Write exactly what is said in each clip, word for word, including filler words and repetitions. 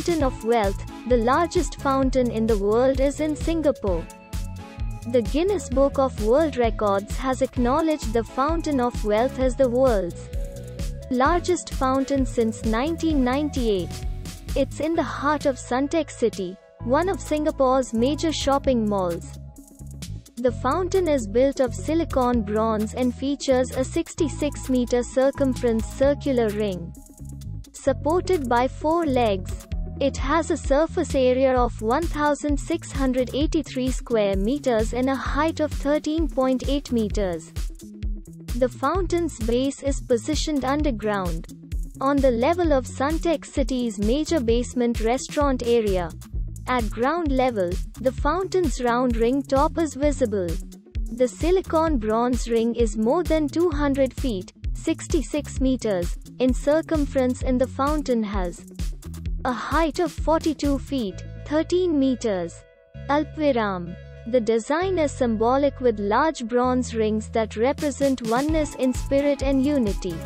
Fountain of Wealth, the largest fountain in the world, is in Singapore. The Guinness Book of World Records has acknowledged the Fountain of Wealth as the world's largest fountain since nineteen ninety-eight. It's in the heart of Suntec City, one of Singapore's major shopping malls. The fountain is built of silicon bronze and features a sixty-six meter circumference circular ring, supported by four legs. It has a surface area of one thousand six hundred eighty-three square meters and a height of thirteen point eight meters. The fountain's base is positioned underground, on the level of Suntec City's major basement restaurant area. At ground level, the fountain's round ring top is visible. The silicon bronze ring is more than two hundred feet, sixty-six meters, in circumference, and the fountain has a height of forty-two feet, thirteen meters. Alpviram. The design is symbolic with large bronze rings that represent oneness in spirit and unity,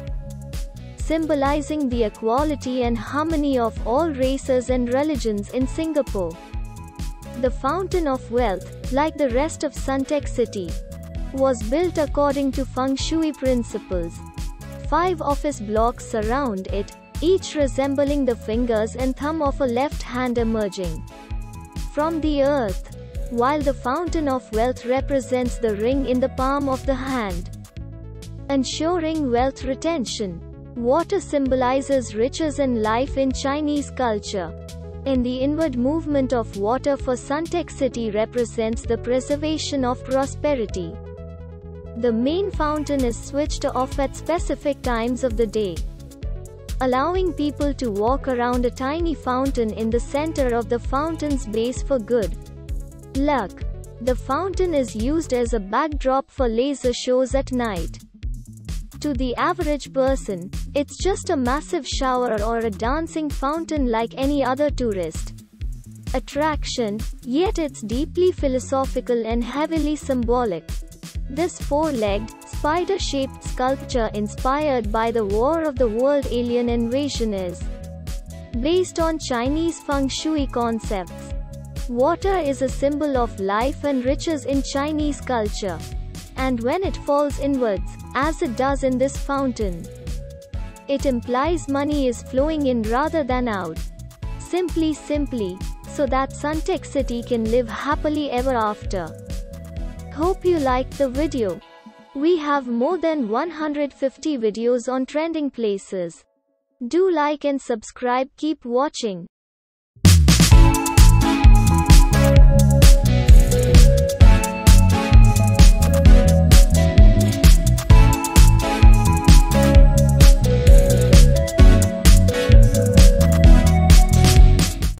symbolizing the equality and harmony of all races and religions in Singapore. The Fountain of Wealth, like the rest of Suntec City, was built according to Feng Shui principles. Five office blocks surround it, each resembling the fingers and thumb of a left hand emerging from the earth, while the Fountain of Wealth represents the ring in the palm of the hand, ensuring wealth retention. Water symbolizes riches and life in Chinese culture, and the inward movement of water for Suntec City represents the preservation of prosperity. The main fountain is switched off at specific times of the day, allowing people to walk around a tiny fountain in the center of the fountain's base for good luck. The fountain is used as a backdrop for laser shows at night. To the average person, it's just a massive shower or a dancing fountain like any other tourist attraction, yet it's deeply philosophical and heavily symbolic. This four-legged, spider-shaped sculpture, inspired by the War of the World alien invasion, is based on Chinese Feng Shui concepts. Water is a symbol of life and riches in Chinese culture, and when it falls inwards, as it does in this fountain, it implies money is flowing in rather than out. Simply simply, so that Suntec City can live happily ever after. Hope you liked the video. We have more than one hundred fifty videos on trending places. Do like and subscribe. Keep watching.